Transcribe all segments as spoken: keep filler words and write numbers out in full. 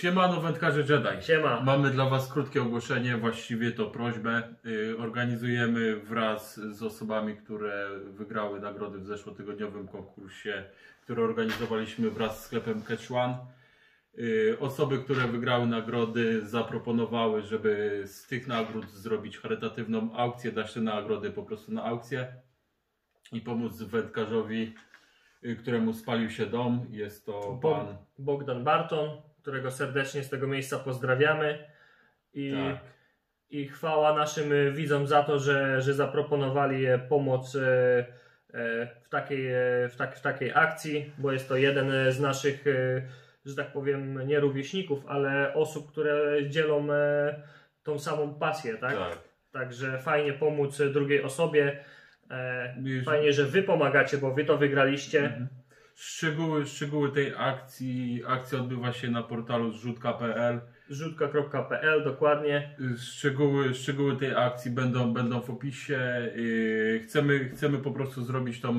Siemano wędkarze Jedi. Siema. Mamy dla Was krótkie ogłoszenie, właściwie to prośbę. Yy, organizujemy wraz z osobami, które wygrały nagrody w zeszłotygodniowym konkursie, który organizowaliśmy wraz z sklepem Catch One. Yy, osoby, które wygrały nagrody, zaproponowały, żeby z tych nagród zrobić charytatywną aukcję, dać te nagrody po prostu na aukcję i pomóc wędkarzowi, yy, któremu spalił się dom. Jest to pan Bogdan Barton, którego serdecznie z tego miejsca pozdrawiamy i, tak. i chwała naszym widzom za to, że, że zaproponowali pomoc w takiej, w, tak, w takiej akcji, bo jest to jeden z naszych, że tak powiem, nie rówieśników, ale osób, które dzielą tą samą pasję, tak? Tak. Także fajnie pomóc drugiej osobie, fajnie, że wy pomagacie, bo wy to wygraliście. Mhm. Szczegóły, szczegóły tej akcji, akcja odbywa się na portalu zrzutka kropka p l. zrzutka kropka p l, dokładnie. Szczegóły, szczegóły tej akcji będą, będą w opisie. Chcemy, chcemy po prostu zrobić tą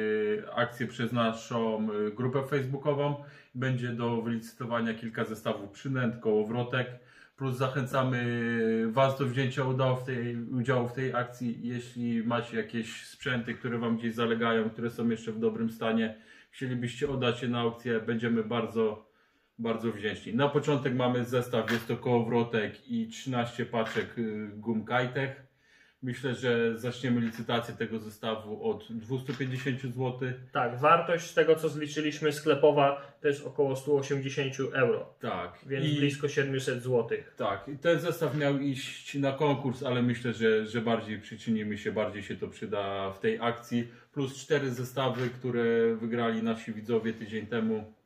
akcję przez naszą grupę facebookową. Będzie do wylicytowania kilka zestawów przynęt, kołowrotek. Plus zachęcamy Was do wzięcia udziału w tej, udziału w tej akcji. Jeśli macie jakieś sprzęty, które Wam gdzieś zalegają, które są jeszcze w dobrym stanie, chcielibyście oddać je na aukcję, będziemy bardzo, bardzo wdzięczni. Na początek mamy zestaw, jest to kołowrotek i trzynaście paczek gum Kitech. Myślę, że zaczniemy licytację tego zestawu od dwieście pięćdziesiąt złotych. Tak, wartość z tego co zliczyliśmy sklepowa to jest około sto osiemdziesiąt euro. Tak. Więc I blisko siedemset złotych. Tak, i ten zestaw miał iść na konkurs, ale myślę, że, że bardziej przyczynimy się, bardziej się to przyda w tej akcji. Plus cztery zestawy, które wygrali nasi widzowie tydzień temu.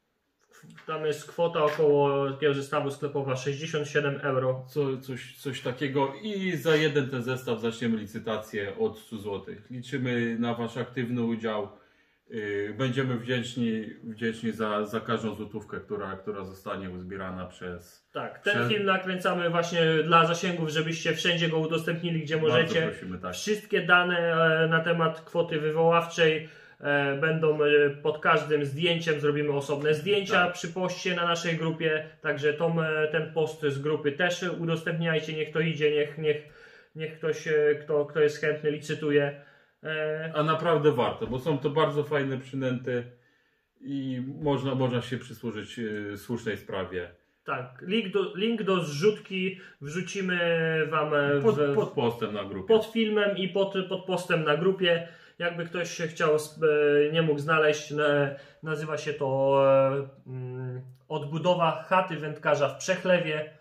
Tam jest kwota około takiego zestawu sklepowa sześćdziesiąt siedem euro. Co, coś, coś takiego i za jeden ten zestaw zaczniemy licytację od stu złotych. Liczymy na Wasz aktywny udział. Yy, będziemy wdzięczni, wdzięczni za, za każdą złotówkę, która, która zostanie uzbierana przez... Tak, ten przez... film nakręcamy właśnie dla zasięgów, żebyście wszędzie go udostępnili, gdzie możecie. Bardzo prosimy, tak. Wszystkie dane na temat kwoty wywoławczej będą pod każdym zdjęciem, zrobimy osobne zdjęcia tak. przy poście na naszej grupie, także tą, ten post z grupy też udostępniajcie, niech to idzie, niech, niech, niech ktoś, kto, kto jest chętny, licytuje. A naprawdę warto, bo są to bardzo fajne przynęty i można, można się przysłużyć yy, słusznej sprawie. Tak, link do, link do zrzutki wrzucimy Wam w, pod, pod postem na grupie. Pod filmem i pod, pod postem na grupie. Jakby ktoś się chciał, nie mógł znaleźć, nazywa się to odbudowa chaty wędkarza w Przechlewie.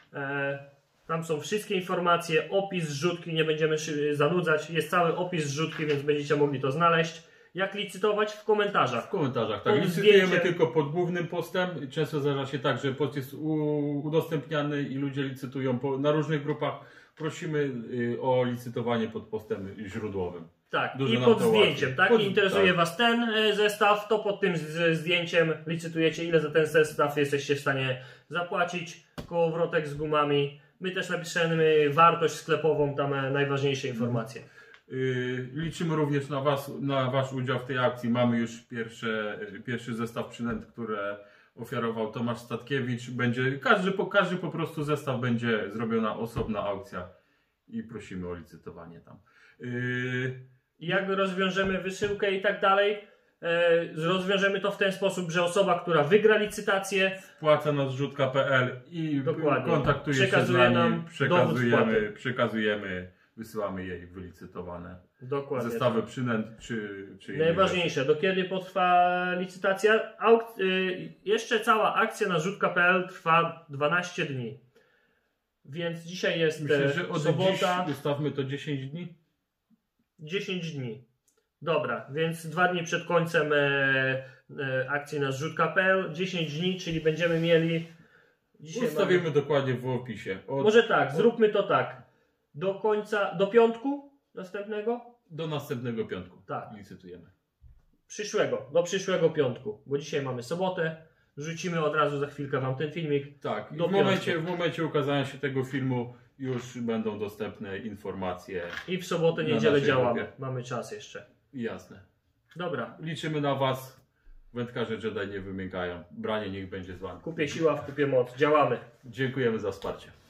Tam są wszystkie informacje, opis zrzutki, nie będziemy zanudzać. Jest cały opis zrzutki, więc będziecie mogli to znaleźć. Jak licytować? W komentarzach. W komentarzach, tak. Pod Licytujemy zdjęciem. tylko pod głównym postem. Często zdarza się tak, że post jest u- udostępniany i ludzie licytują po, na różnych grupach. Prosimy y, o licytowanie pod postem źródłowym. Tak, Dużo i nam pod to zdjęciem, łatwiej. tak? Pod- Interesuje tak. Was ten e, zestaw, to pod tym z, zdjęciem licytujecie, ile za ten zestaw jesteście w stanie zapłacić. Kołowrotek z gumami. My też napiszemy wartość sklepową, tam e, najważniejsze informacje. Yy, liczymy również na, was, na Wasz udział w tej akcji. Mamy już pierwsze, pierwszy zestaw przynęt, które ofiarował Tomasz Statkiewicz. Będzie, każdy, po, każdy po prostu zestaw będzie zrobiona osobna aukcja i prosimy o licytowanie tam. Yy, I jak rozwiążemy wysyłkę i tak dalej, e, rozwiążemy to w ten sposób, że osoba, która wygra licytację, Wpłaca na zrzutka kropka p l i Dokładnie. kontaktuje się z Przekazuje nami, nam dowód przekazujemy, wpłaty. przekazujemy, wysyłamy jej wylicytowane dokładnie. zestawy przynęt czy, czy inne Najważniejsze, do kiedy potrwa licytacja? Auk- y, jeszcze cała akcja na zrzutka kropka p l trwa dwanaście dni. Więc dzisiaj jest rzeczy. Myślę, e, że od sobota, dziś ustawmy to dziesięć dni. dziesięć dni. Dobra, więc dwa dni przed końcem e, e, akcji na zrzutka kropka p l, dziesięć dni, czyli będziemy mieli... Dzisiaj Ustawimy mamy... dokładnie w opisie. Od, Może tak, zróbmy to tak. Do końca, do piątku następnego? Do następnego piątku Tak. licytujemy. Przyszłego, do przyszłego piątku, bo dzisiaj mamy sobotę. Rzucimy od razu za chwilkę Wam ten filmik. Tak, i Do w momencie, w momencie ukazania się tego filmu już będą dostępne informacje. I w sobotę, Na niedzielę naszej działamy. grupie. Mamy czas jeszcze. Jasne. Dobra. Liczymy na Was. Wędkarze Jedi nie wymiękają. Branie niech będzie z wami. Kupie siła, w kupie moc. Działamy. Dziękujemy za wsparcie.